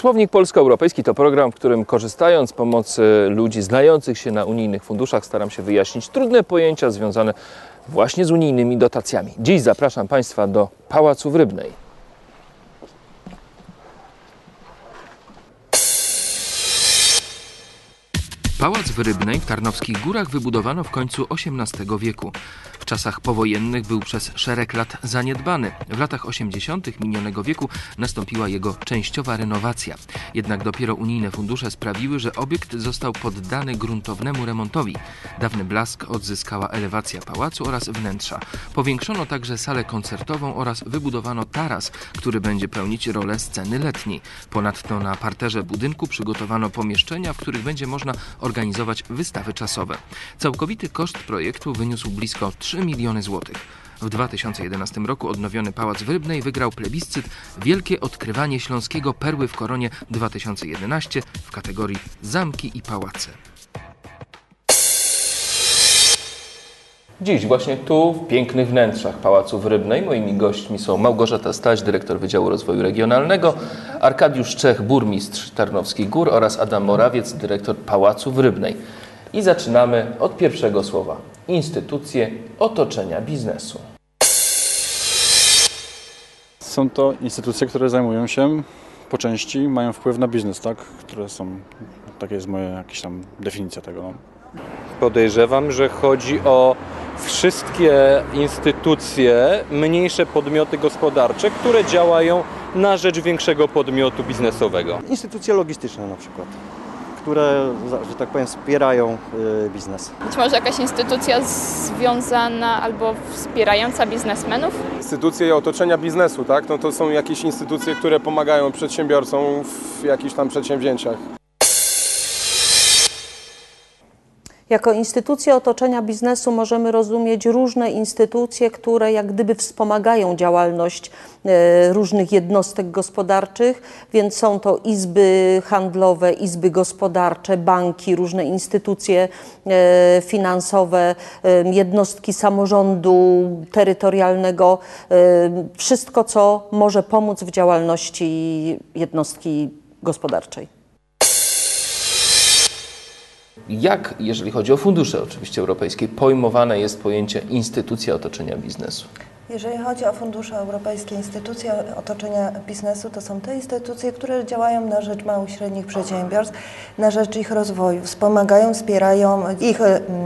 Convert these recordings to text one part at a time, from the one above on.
Słownik Polsko-Europejski to program, w którym korzystając z pomocy ludzi znających się na unijnych funduszach staram się wyjaśnić trudne pojęcia związane właśnie z unijnymi dotacjami. Dziś zapraszam Państwa do Pałacu w Rybnej. Pałac w Rybnej w Tarnowskich Górach wybudowano w końcu XVIII wieku. W czasach powojennych był przez szereg lat zaniedbany. W latach 80. minionego wieku nastąpiła jego częściowa renowacja. Jednak dopiero unijne fundusze sprawiły, że obiekt został poddany gruntownemu remontowi. Dawny blask odzyskała elewacja pałacu oraz wnętrza. Powiększono także salę koncertową oraz wybudowano taras, który będzie pełnić rolę sceny letniej. Ponadto na parterze budynku przygotowano pomieszczenia, w których będzie można organizować wystawy czasowe. Całkowity koszt projektu wyniósł blisko 3 miliony złotych. W 2011 roku odnowiony Pałac w Rybnej wygrał plebiscyt Wielkie Odkrywanie Śląskiego Perły w Koronie 2011 w kategorii Zamki i Pałace. Dziś właśnie tu, w pięknych wnętrzach Pałacu w Rybnej, moimi gośćmi są Małgorzata Staś, dyrektor Wydziału Rozwoju Regionalnego, Arkadiusz Czech, burmistrz Tarnowskich Gór oraz Adam Morawiec, dyrektor Pałacu w Rybnej. I zaczynamy od pierwszego słowa. Instytucje otoczenia biznesu. Są to instytucje, które zajmują się po części, mają wpływ na biznes, tak? Które są, taka jest moja jakaś tam definicja tego. No. Podejrzewam, że chodzi o wszystkie instytucje, mniejsze podmioty gospodarcze, które działają na rzecz większego podmiotu biznesowego. Instytucje logistyczne na przykład, które, że tak powiem, wspierają biznes. Być może jakaś instytucja związana albo wspierająca biznesmenów? Instytucje otoczenia biznesu, tak? No to są jakieś instytucje, które pomagają przedsiębiorcom w jakichś tam przedsięwzięciach. Jako instytucje otoczenia biznesu możemy rozumieć różne instytucje, które jak gdyby wspomagają działalność różnych jednostek gospodarczych, więc są to izby handlowe, izby gospodarcze, banki, różne instytucje finansowe, jednostki samorządu terytorialnego, wszystko, co może pomóc w działalności jednostki gospodarczej. Jak, jeżeli chodzi o fundusze oczywiście europejskie, pojmowane jest pojęcie instytucja otoczenia biznesu? Jeżeli chodzi o fundusze europejskie, instytucje otoczenia biznesu to są te instytucje, które działają na rzecz małych i średnich przedsiębiorstw, na rzecz ich rozwoju, wspomagają, wspierają ich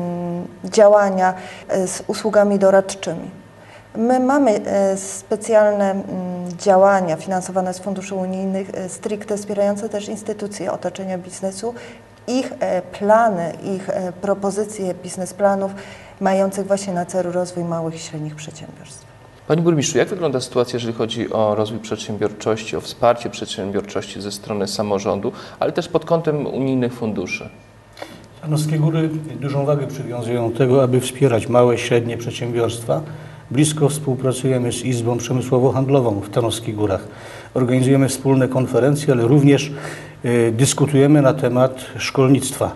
działania z usługami doradczymi. My mamy specjalne działania finansowane z funduszy unijnych, stricte wspierające też instytucje otoczenia biznesu, ich plany, ich propozycje biznesplanów mających właśnie na celu rozwój małych i średnich przedsiębiorstw. Panie burmistrzu, jak wygląda sytuacja, jeżeli chodzi o rozwój przedsiębiorczości, o wsparcie przedsiębiorczości ze strony samorządu, ale też pod kątem unijnych funduszy? Tarnowskie Góry dużą wagę przywiązują do tego, aby wspierać małe i średnie przedsiębiorstwa. Blisko współpracujemy z Izbą Przemysłowo-Handlową w Tarnowskich Górach. Organizujemy wspólne konferencje, ale również dyskutujemy na temat szkolnictwa.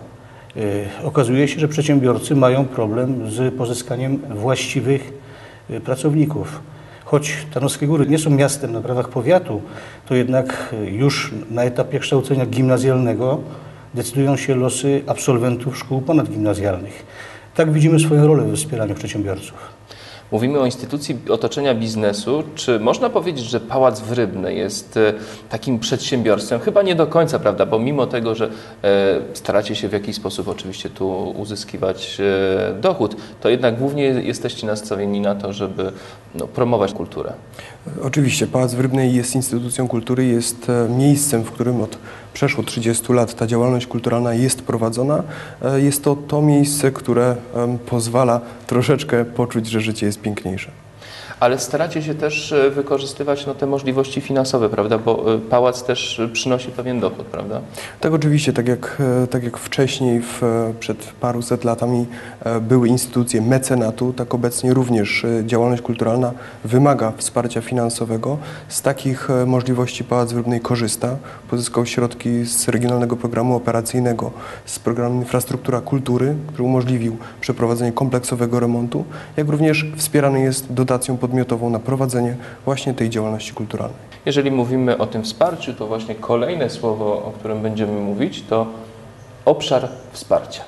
Okazuje się, że przedsiębiorcy mają problem z pozyskaniem właściwych pracowników. Choć Tarnowskie Góry nie są miastem na prawach powiatu, to jednak już na etapie kształcenia gimnazjalnego decydują się losy absolwentów szkół ponadgimnazjalnych. Tak widzimy swoją rolę we wspieraniu przedsiębiorców. Mówimy o instytucji otoczenia biznesu. Czy można powiedzieć, że Pałac w Rybnej jest takim przedsiębiorstwem? Chyba nie do końca, prawda? Bo mimo tego, że staracie się w jakiś sposób oczywiście tu uzyskiwać dochód, to jednak głównie jesteście nastawieni na to, żeby promować kulturę. Oczywiście Pałac w Rybnej jest instytucją kultury, jest miejscem, w którym od przeszło 30 lat ta działalność kulturalna jest prowadzona. Jest to miejsce, które pozwala troszeczkę poczuć, że życie jest piękniejsze. Ale staracie się też wykorzystywać te możliwości finansowe, prawda? Bo pałac też przynosi pewien dochód, prawda? Tak, oczywiście, tak jak wcześniej, przed paruset latami były instytucje mecenatu, tak obecnie również działalność kulturalna wymaga wsparcia finansowego. Z takich możliwości Pałac w Rybnej korzysta. Pozyskał środki z Regionalnego Programu Operacyjnego, z programu Infrastruktura Kultury, który umożliwił przeprowadzenie kompleksowego remontu, jak również wspierany jest dotacją podmiotową na prowadzenie właśnie tej działalności kulturalnej. Jeżeli mówimy o tym wsparciu, to właśnie kolejne słowo, o którym będziemy mówić, to obszar wsparcia.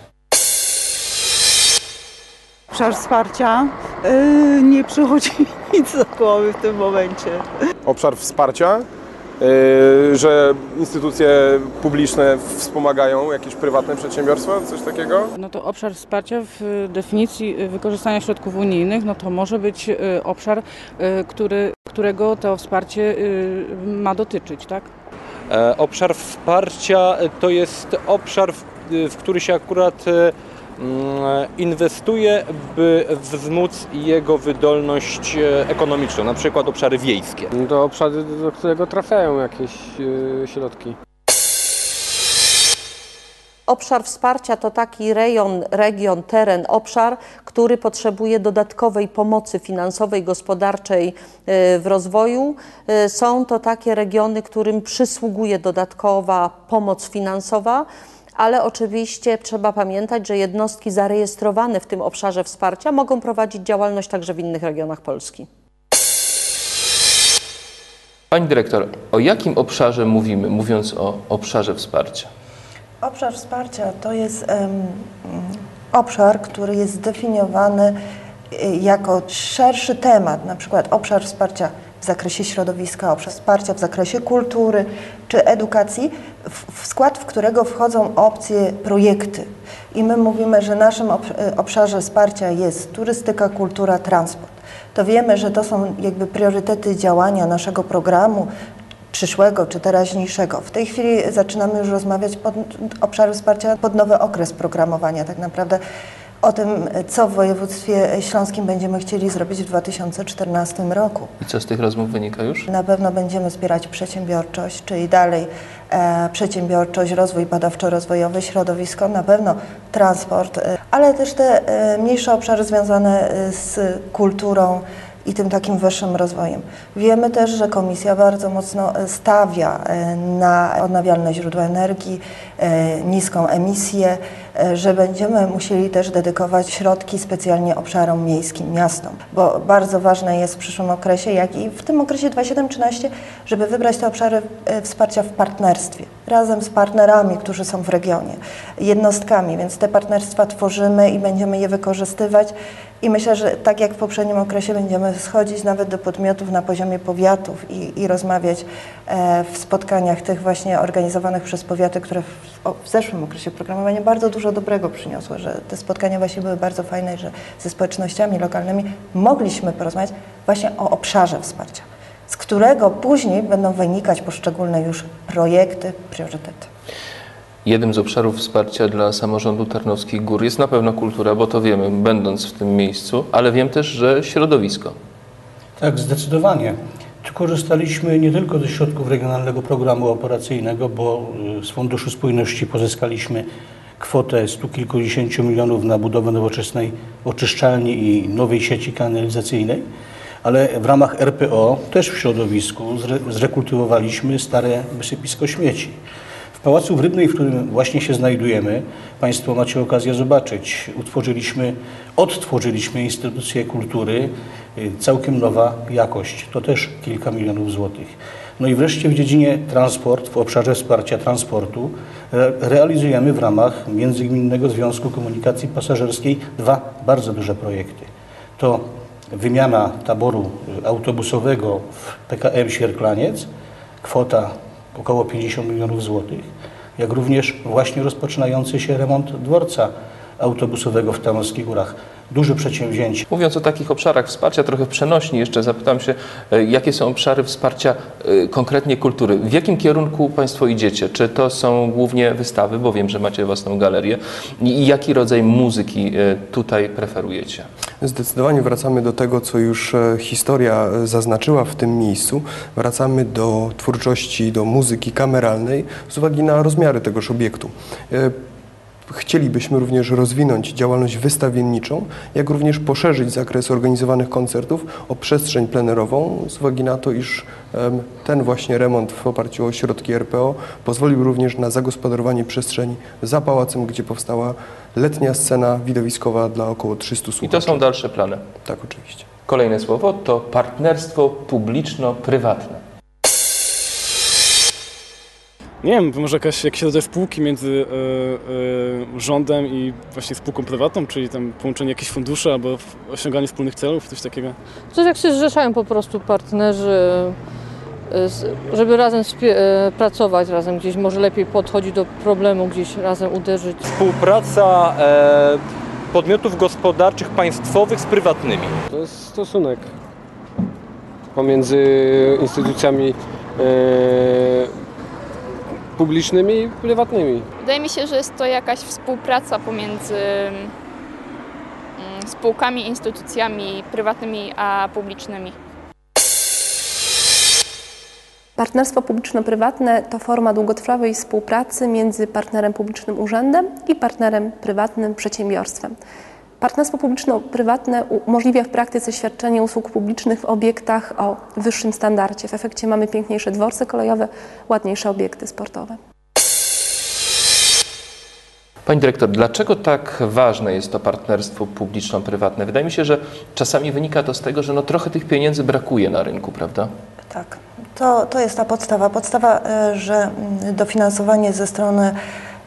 Obszar wsparcia nie przychodzi nic do głowy w tym momencie. Obszar wsparcia, że instytucje publiczne wspomagają jakieś prywatne przedsiębiorstwa, coś takiego? No to obszar wsparcia w definicji wykorzystania środków unijnych, no to może być obszar, którego to wsparcie ma dotyczyć, tak? Obszar wsparcia to jest obszar, w który się akurat inwestuje, by wzmóc jego wydolność ekonomiczną, na przykład obszary wiejskie. To obszary, do którego trafiają jakieś środki. Obszar wsparcia to taki region, teren, obszar, który potrzebuje dodatkowej pomocy finansowej, gospodarczej w rozwoju. Są to takie regiony, którym przysługuje dodatkowa pomoc finansowa, ale oczywiście trzeba pamiętać, że jednostki zarejestrowane w tym obszarze wsparcia mogą prowadzić działalność także w innych regionach Polski. Pani dyrektor, o jakim obszarze mówimy, mówiąc o obszarze wsparcia? Obszar wsparcia to jest obszar, który jest zdefiniowany jako szerszy temat, na przykład obszar wsparcia w zakresie środowiska, obszar wsparcia w zakresie kultury czy edukacji, w skład którego wchodzą opcje, projekty. I my mówimy, że naszym obszarze wsparcia jest turystyka, kultura, transport. To wiemy, że to są jakby priorytety działania naszego programu, przyszłego czy teraźniejszego. W tej chwili zaczynamy już rozmawiać obszary wsparcia pod nowy okres programowania. Tak naprawdę o tym, co w województwie śląskim będziemy chcieli zrobić w 2014 roku. I co z tych rozmów wynika już? Na pewno będziemy wspierać przedsiębiorczość, czyli dalej przedsiębiorczość, rozwój badawczo-rozwojowy, środowisko, na pewno transport, ale też te mniejsze obszary związane z kulturą i tym takim wyższym rozwojem. Wiemy też, że Komisja bardzo mocno stawia na odnawialne źródła energii, niską emisję, że będziemy musieli też dedykować środki specjalnie obszarom miejskim, miastom, bo bardzo ważne jest w przyszłym okresie, jak i w tym okresie 2007-2013, żeby wybrać te obszary wsparcia w partnerstwie, razem z partnerami, którzy są w regionie, jednostkami, więc te partnerstwa tworzymy i będziemy je wykorzystywać. I myślę, że tak jak w poprzednim okresie będziemy schodzić nawet do podmiotów na poziomie powiatów i rozmawiać w spotkaniach tych właśnie organizowanych przez powiaty, które w zeszłym okresie programowania bardzo dużo dobrego przyniosły, że te spotkania właśnie były bardzo fajne, że ze społecznościami lokalnymi mogliśmy porozmawiać właśnie o obszarze wsparcia, z którego później będą wynikać poszczególne już projekty, priorytety. Jednym z obszarów wsparcia dla samorządu Tarnowskich Gór jest na pewno kultura, bo to wiemy, będąc w tym miejscu, ale wiem też, że środowisko. Tak, zdecydowanie. Tu korzystaliśmy nie tylko ze środków Regionalnego Programu Operacyjnego, bo z Funduszu Spójności pozyskaliśmy kwotę 100 kilkudziesięciu milionów na budowę nowoczesnej oczyszczalni i nowej sieci kanalizacyjnej, ale w ramach RPO też w środowisku zrekultywowaliśmy stare wysypisko śmieci. W Pałacu w Rybnej, w którym właśnie się znajdujemy, Państwo macie okazję zobaczyć, odtworzyliśmy instytucje kultury, całkiem nowa jakość, to też kilka milionów złotych. No i wreszcie w dziedzinie transport, w obszarze wsparcia transportu realizujemy w ramach Międzygminnego Związku Komunikacji Pasażerskiej dwa bardzo duże projekty. To wymiana taboru autobusowego w PKM Świerklaniec, kwota około 50 milionów złotych, jak również właśnie rozpoczynający się remont dworca autobusowego w Tarnowskich Górach. Duże przedsięwzięcie. Mówiąc o takich obszarach wsparcia, trochę w przenośni jeszcze zapytam się, jakie są obszary wsparcia konkretnie kultury? W jakim kierunku Państwo idziecie? Czy to są głównie wystawy, bo wiem, że macie własną galerię, i jaki rodzaj muzyki tutaj preferujecie? Zdecydowanie wracamy do tego, co już historia zaznaczyła w tym miejscu. Wracamy do twórczości, do muzyki kameralnej z uwagi na rozmiary tegoż obiektu. Chcielibyśmy również rozwinąć działalność wystawienniczą, jak również poszerzyć zakres organizowanych koncertów o przestrzeń plenerową, z uwagi na to, iż ten właśnie remont w oparciu o środki RPO pozwolił również na zagospodarowanie przestrzeni za pałacem, gdzie powstała letnia scena widowiskowa dla około 300 słuchaczy. I to są dalsze plany? Tak, oczywiście. Kolejne słowo to partnerstwo publiczno-prywatne. Nie wiem, może jakieś rodzaje spółki między rządem i właśnie spółką prywatną, czyli tam połączenie jakichś funduszy albo osiąganie wspólnych celów, coś takiego. Coś jak się zrzeszają po prostu partnerzy, żeby razem pracować, razem gdzieś może lepiej podchodzić do problemu, gdzieś razem uderzyć. Współpraca podmiotów gospodarczych państwowych z prywatnymi. To jest stosunek pomiędzy instytucjami publicznymi i prywatnymi. Wydaje mi się, że jest to jakaś współpraca pomiędzy spółkami, instytucjami prywatnymi a publicznymi. Partnerstwo publiczno-prywatne to forma długotrwałej współpracy między partnerem publicznym urzędem i partnerem prywatnym przedsiębiorstwem. Partnerstwo publiczno-prywatne umożliwia w praktyce świadczenie usług publicznych w obiektach o wyższym standardzie. W efekcie mamy piękniejsze dworce kolejowe, ładniejsze obiekty sportowe. Pani dyrektor, dlaczego tak ważne jest to partnerstwo publiczno-prywatne? Wydaje mi się, że czasami wynika to z tego, że trochę tych pieniędzy brakuje na rynku, prawda? Tak, to jest ta podstawa. Podstawa, że dofinansowanie ze strony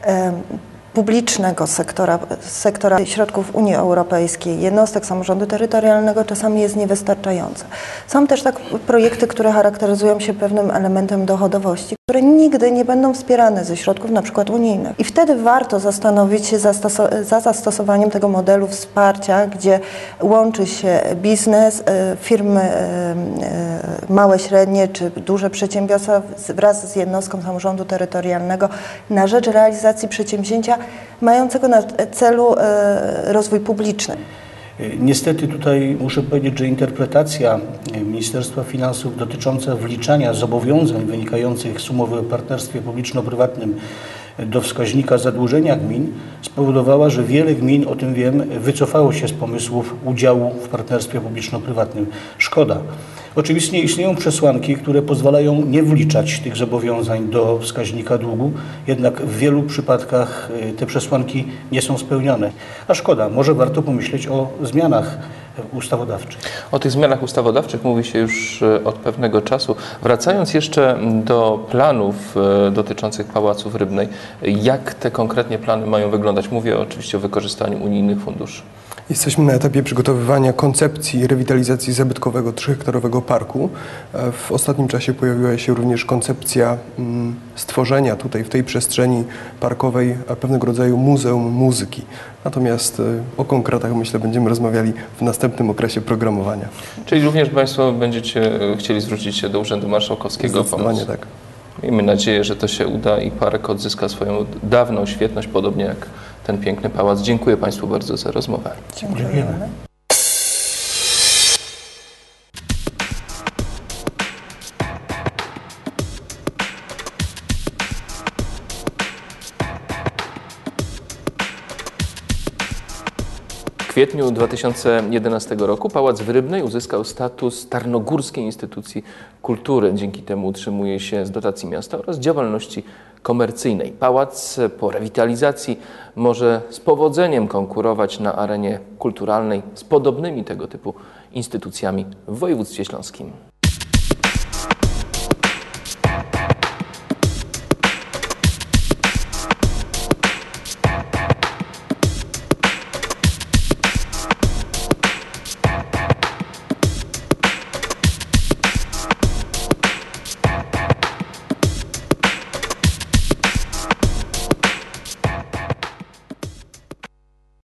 publicznego sektora środków Unii Europejskiej, jednostek samorządu terytorialnego czasami jest niewystarczające. Są też tak projekty, które charakteryzują się pewnym elementem dochodowości, które nigdy nie będą wspierane ze środków na przykład unijnych. I wtedy warto zastanowić się za zastosowaniem tego modelu wsparcia, gdzie łączy się biznes, firmy małe, średnie czy duże przedsiębiorstwa wraz z jednostką samorządu terytorialnego na rzecz realizacji przedsięwzięcia mającego na celu rozwój publiczny. Niestety tutaj muszę powiedzieć, że interpretacja Ministerstwa Finansów dotycząca wliczania zobowiązań wynikających z umowy o partnerstwie publiczno-prywatnym do wskaźnika zadłużenia gmin spowodowała, że wiele gmin, o tym wiem, wycofało się z pomysłów udziału w partnerstwie publiczno-prywatnym. Szkoda. Oczywiście istnieją przesłanki, które pozwalają nie wliczać tych zobowiązań do wskaźnika długu, jednak w wielu przypadkach te przesłanki nie są spełnione. A szkoda, może warto pomyśleć o zmianach ustawodawczych. O tych zmianach ustawodawczych mówi się już od pewnego czasu. Wracając jeszcze do planów dotyczących Pałacu w Rybnej, jak te konkretnie plany mają wyglądać? Mówię oczywiście o wykorzystaniu unijnych funduszy. Jesteśmy na etapie przygotowywania koncepcji rewitalizacji zabytkowego 3-hektarowego parku. W ostatnim czasie pojawiła się również koncepcja stworzenia tutaj w tej przestrzeni parkowej pewnego rodzaju muzeum muzyki. Natomiast o konkretach, myślę, będziemy rozmawiali w następnym okresie programowania. Czyli również Państwo będziecie chcieli zwrócić się do Urzędu Marszałkowskiego o pomoc? Tak. Miejmy nadzieję, że to się uda i park odzyska swoją dawną świetność, podobnie jak ten piękny pałac. Dziękuję Państwu bardzo za rozmowę. Dziękujemy. W kwietniu 2011 roku Pałac w Rybnej uzyskał status Tarnogórskiej Instytucji Kultury. Dzięki temu utrzymuje się z dotacji miasta oraz działalności komercyjnej. Pałac po rewitalizacji może z powodzeniem konkurować na arenie kulturalnej z podobnymi tego typu instytucjami w województwie śląskim.